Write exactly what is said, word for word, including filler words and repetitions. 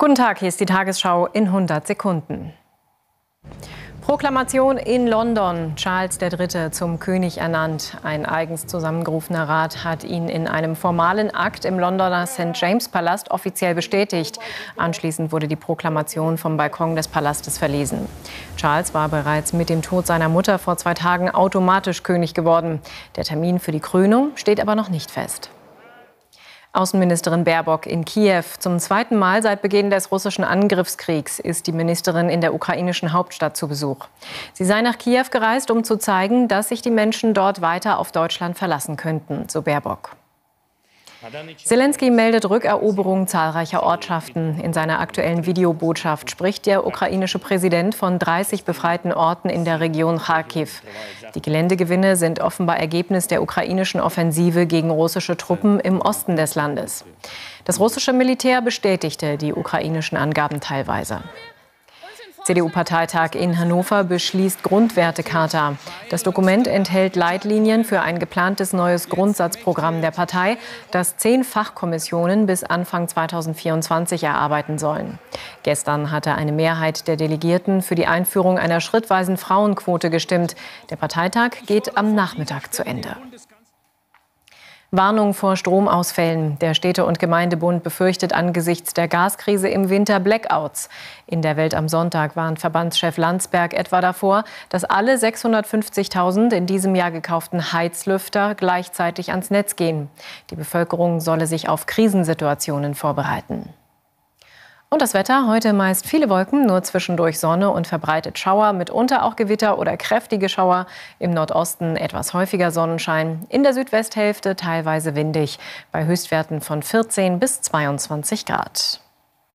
Guten Tag, hier ist die Tagesschau in hundert Sekunden. Proklamation in London. Charles der Dritte zum König ernannt. Ein eigens zusammengerufener Rat hat ihn in einem formalen Akt im Londoner Sankt James Palast offiziell bestätigt. Anschließend wurde die Proklamation vom Balkon des Palastes verlesen. Charles war bereits mit dem Tod seiner Mutter vor zwei Tagen automatisch König geworden. Der Termin für die Krönung steht aber noch nicht fest. Außenministerin Baerbock in Kiew. Zum zweiten Mal seit Beginn des russischen Angriffskriegs ist die Ministerin in der ukrainischen Hauptstadt zu Besuch. Sie sei nach Kiew gereist, um zu zeigen, dass sich die Menschen dort weiter auf Deutschland verlassen könnten, so Baerbock. Selenskyj meldet Rückeroberung zahlreicher Ortschaften. In seiner aktuellen Videobotschaft spricht der ukrainische Präsident von dreißig befreiten Orten in der Region Charkiw. Die Geländegewinne sind offenbar Ergebnis der ukrainischen Offensive gegen russische Truppen im Osten des Landes. Das russische Militär bestätigte die ukrainischen Angaben teilweise. C D U-Parteitag in Hannover beschließt Grundwertecharta. Das Dokument enthält Leitlinien für ein geplantes neues Grundsatzprogramm der Partei, das zehn Fachkommissionen bis Anfang zweitausendvierundzwanzig erarbeiten sollen. Gestern hatte eine Mehrheit der Delegierten für die Einführung einer schrittweisen Frauenquote gestimmt. Der Parteitag geht am Nachmittag zu Ende. Warnung vor Stromausfällen. Der Städte- und Gemeindebund befürchtet angesichts der Gaskrise im Winter Blackouts. In der Welt am Sonntag warnt Verbandschef Landsberg etwa davor, dass alle sechshundertfünfzigtausend in diesem Jahr gekauften Heizlüfter gleichzeitig ans Netz gehen. Die Bevölkerung solle sich auf Krisensituationen vorbereiten. Und das Wetter, heute meist viele Wolken, nur zwischendurch Sonne und verbreitet Schauer, mitunter auch Gewitter oder kräftige Schauer. Im Nordosten etwas häufiger Sonnenschein, in der Südwesthälfte teilweise windig, bei Höchstwerten von vierzehn bis zweiundzwanzig Grad.